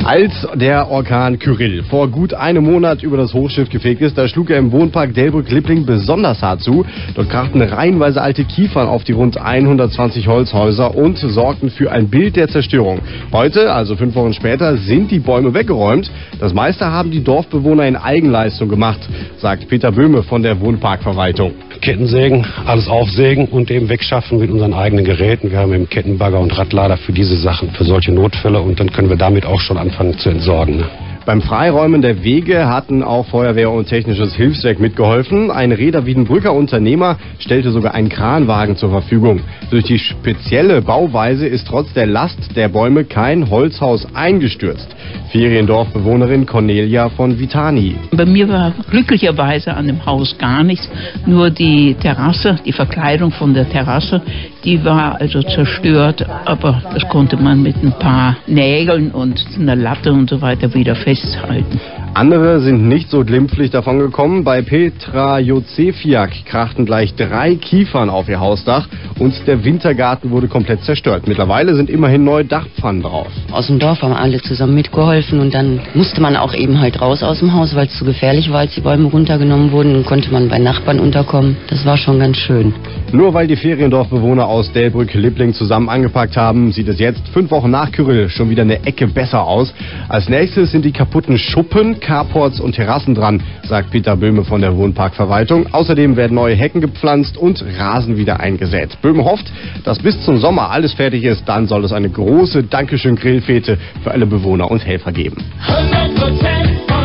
Als der Orkan Kyrill vor gut einem Monat über das Hochschiff gefegt ist, da schlug er im Wohnpark Delbrück-Lippling besonders hart zu. Dort krachten reihenweise alte Kiefern auf die rund 120 Holzhäuser und sorgten für ein Bild der Zerstörung. Heute, also 5 Wochen später, sind die Bäume weggeräumt. Das meiste haben die Dorfbewohner in Eigenleistung gemacht, sagt Peter Böhme von der Wohnparkverwaltung. Kettensägen, alles aufsägen und eben wegschaffen mit unseren eigenen Geräten. Wir haben eben Kettenbagger und Radlader für diese Sachen, für solche Notfälle, und dann können wir damit auch schon anfangen zu entsorgen. Ne? Beim Freiräumen der Wege hatten auch Feuerwehr und technisches Hilfswerk mitgeholfen. Ein Reda-Wiedenbrücker Unternehmer stellte sogar einen Kranwagen zur Verfügung. Durch die spezielle Bauweise ist trotz der Last der Bäume kein Holzhaus eingestürzt. Feriendorfbewohnerin Cornelia von Vitani. Bei mir war glücklicherweise an dem Haus gar nichts, nur die Terrasse, die Verkleidung von der Terrasse, die war also zerstört, aber das konnte man mit ein paar Nägeln und einer Latte und so weiter wieder festhalten. Andere sind nicht so glimpflich davon gekommen. Bei Petra Jozefiak krachten gleich 3 Kiefern auf ihr Hausdach und der Wintergarten wurde komplett zerstört. Mittlerweile sind immerhin neue Dachpfannen drauf. Aus dem Dorf haben alle zusammen mitgeholfen und dann musste man auch eben halt raus aus dem Haus, weil es zu gefährlich war, als die Bäume runtergenommen wurden, und konnte man bei Nachbarn unterkommen. Das war schon ganz schön. Nur weil die Feriendorfbewohner aus Delbrück-Lippling zusammen angepackt haben, sieht es jetzt 5 Wochen nach Kyrill schon wieder eine Ecke besser aus. Als nächstes sind die kaputten Schuppen, Carports und Terrassen dran, sagt Peter Böhme von der Wohnparkverwaltung. Außerdem werden neue Hecken gepflanzt und Rasen wieder eingesät. Böhme hofft, dass bis zum Sommer alles fertig ist. Dann soll es eine große Dankeschön-Grillfete für alle Bewohner und Helfer geben. 100%